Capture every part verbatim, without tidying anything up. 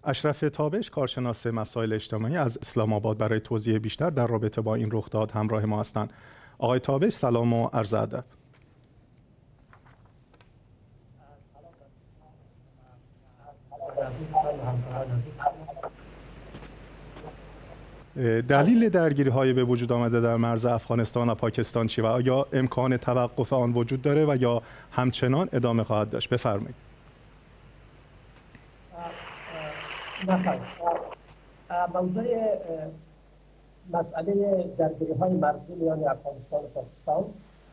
اشرف تابش، کارشناس مسائل اجتماعی از اسلام آباد، برای توضیح بیشتر در رابطه با این رخداد همراه ما هستند. آقای تابش، سلام و عرض ادب. دلیل درگیری های به وجود آمده در مرز افغانستان و پاکستان چی و آیا امکان توقف آن وجود داره و یا همچنان ادامه خواهد داشت؟ بفرمایید. موضوع مسئله درگیری های مرزی میان افغانستان و پاکستان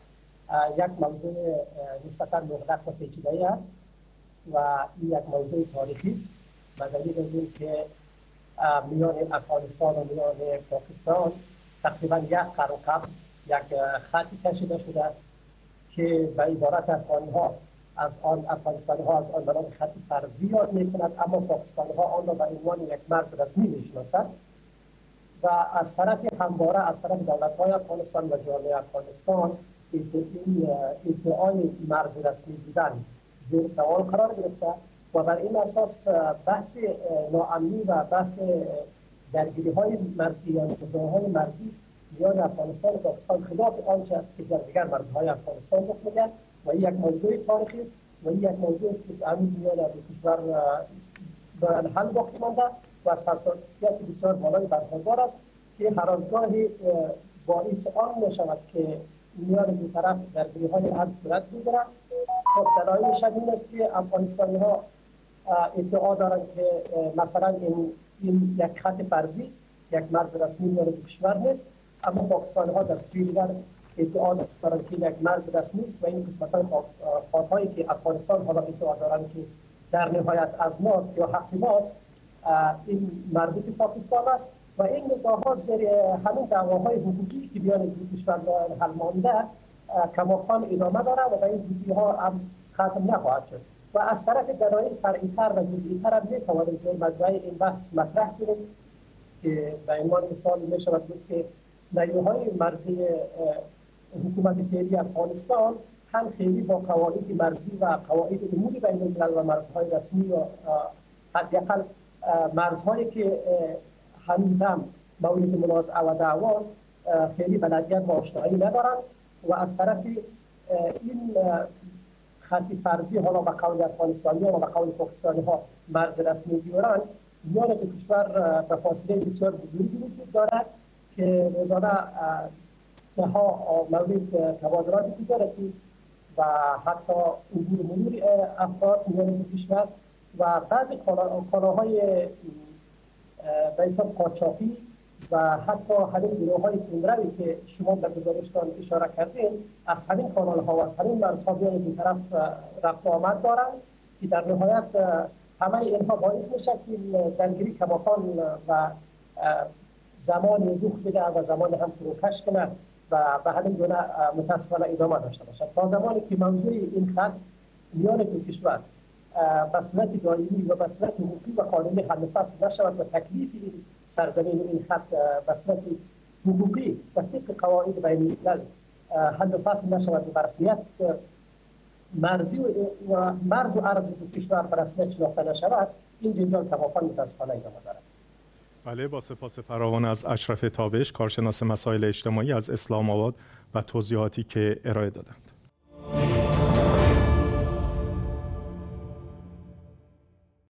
یک موضوع نسبتا مغلق و پیچیده است و این یک موضوع تاریخی است به دلیل از اینکه میان افغانستان و میان پاکستان تقریبا یک قرن قبل یک خطی کشیده شده که به عبارت افغانی ها از آن افغانستانی ها از آن به نام خط فرضی یاد می‌کنند، اما پاکستانی ها آن را به عنوان یک مرز رسمی می‌شناسند و از طرف همواره از طرف دولت‌های افغانستان و جامعه افغانستان این ادعای مرز رسمی بودن زیر سوال قرار گرفته و بر این اساس بحث ناامنی و بحث درگیری های مرزی یا نزاع‌های مرزی میان افغانستان و پاکستان خلاف آنچه است که در دیگر مرزهای افغانستان رخ می‌دهد و این یک موضوع تاریخی است و این یک موضوع است که هنوز میان دو کشور به حل باقی مانده و از حساسیت بسیار بالای برخوردار است که هر از گاهی باعث آن می‌شود که میان دو طرف درگیری‌های حد صورت بگیرد. خب دلایلش این است که افغانستانی‌ها ادعا دارند که مثلا این این یک خط فرضی است، یک مرز رسمی میان دو کشور نیست، اما پاکستانی‌ها در سوی دیگر ادعا دارند که یک مرز رسمی است و این قسمت‌های خاک‌هایی که افغانستان حالا ادعا دارند که در نهایت از ماست یا حق ماست، این مربوط پاکستان است و این نزاع‌ها زیر همین دعواهای حقوقی که میان دو کشور حل مانده کماکان ادامه داره و به این زودی‌ها هم ختم نخواهد شد و از طرف دلایل فرعی‌تر و جزئی‌تر هم می‌توانیم زیر مجموعه این بحث مطرح کنیم که به عنوان مثال می‌شود گفت که نیروهای مرزی حکومت فعلی افغانستان هم خیلی با قواعد مرزی و قواعد امور بین الملل و مرزهای رسمی و حداقل مرزهایی که هنوز هم مورد منازعه و دعواست خیلی بلدیت و آشنایی ندارند و از طرف این خط فرضی حالا به قول افغانستانی ها و به قول پاکستانی ها مرز رسمی بیارند میان دو کشور به فاصله بسیار بزرگی وجود دارد که روزانه ها مورد تبادلات تجارتی و حتی عبور مرور افراد میان دو کشور و بعضی کالاهای به حساب قاچاقی و حتی همین گروه‌های تندروی که شما در گزارشتان اشاره کردین از همین کانال‌ها و از همین مرزها بیان دو طرف رفت و آمد دارند که در نهایت همه اینها باعث میشه که درگیری کماکان و زمان رخ بده و زمان هم فروکش کنه و به همین گونه متاسفانه ادامه داشته باشد تا زمانی که موضوع این خط میان دو کشور به صورت دائمی و به صورت حقوقی و قانونی حل فصل نشود و تکلیف این سرزمین و این خط به صورت حقوقی و طبق قواعد بین الملل حل فصل نشود و به رسمیت مرزی و مرز و ارض دو کشور به رسمیت شناخته نشود، این جنجال کماکان متاسفانه ادامه دارد. بله، با سپاس فراوان از اشرف تابش، کارشناس مسائل اجتماعی از اسلام آباد و توضیحاتی که ارائه دادند.